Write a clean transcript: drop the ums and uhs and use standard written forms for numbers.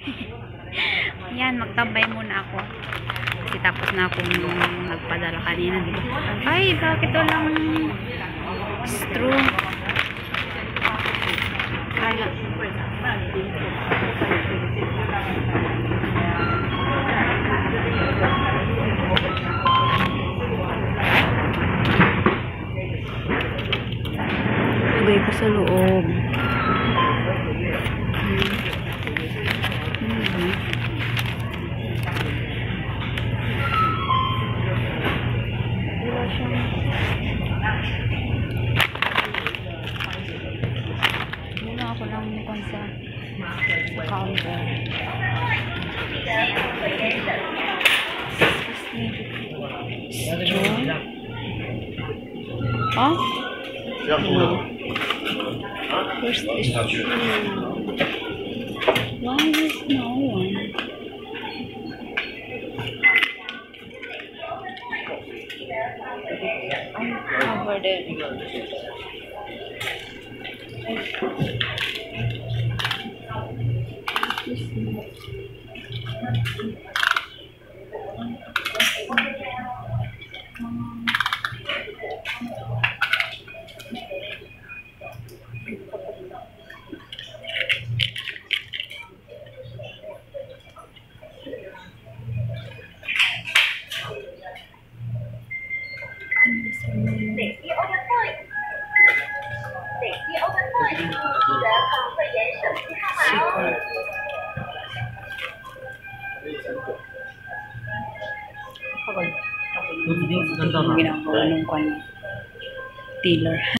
Yan, magtambay muna ako. Kasi tapos na akong nagpadala kanina, diba? Ay, bakit walang straw? Kaya. Lagay ko sa loob. Muna ako lang mukhang sa counter. Huh? Where's this shoe? Why is no one? I'm covered it. Ginagawa ng kwan. Tiller.